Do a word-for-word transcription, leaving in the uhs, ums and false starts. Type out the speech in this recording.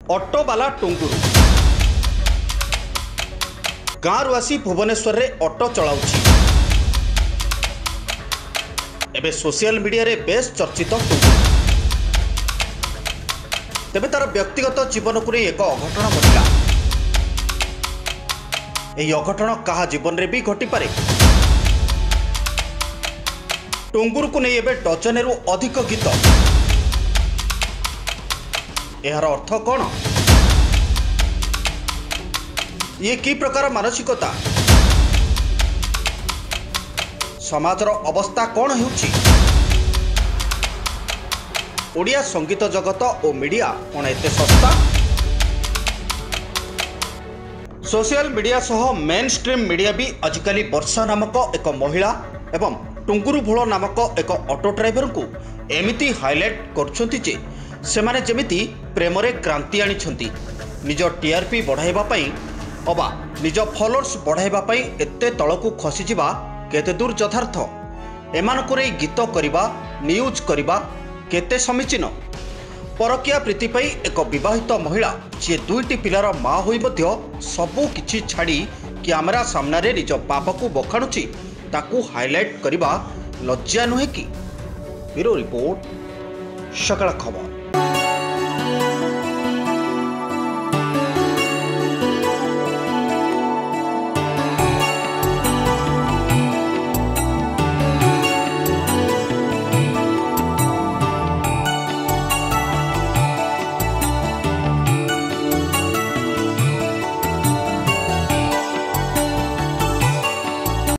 ऑटोवाला टुंगुरु गाँव आसी भुवनेश्वर रे ऑटो चलाउछि। एबे सोशल मीडिया रे बेस चर्चित टुंगुरु तेबे तार व्यक्तिगत जीवन को एक अघटन घटिला। यह अघटन कहा जीवन रे भी घटी पारे। टुंगुरु को नहीं एबे डजनेरु अधिक गीत। यार अर्थ कौन? ये की प्रकार मानसिकता? समाजर अवस्था कौन होउछि? ओडिया संगीत जगत और मीडिया कौन एते सस्ता? सोशल मीडिया सह मेन स्ट्रीम मीडिया भी आजिकली वर्षा नामक एक महिला एवं टुंगुरु भोल नामक एक ऑटो ड्राइवर को एमिति हाइलाइट करछंती जे सेमाने जेमिति प्रेम रे क्रांति आनिछंती। निज टीआरपी बढ़ाइबा पई अबा निज फॉलोअर्स बढ़ाइबा पई एते तळकु खसी जिबा केते दूर यथार्थ? एमानको रे गीत करिबा न्यूज करिबा केते समीचीन? परकिया प्रीति पई एक विवाहित महिला जे दुईटी पिलार मां होई मध्य सबु किछि छाड़ी कैमरा सामना रे निज पापकु बखाणुछि ताकू हाइलाइट करिबा लज्जा नुहे कि? ब्यूरो रिपोर्ट, सकाळ खबर।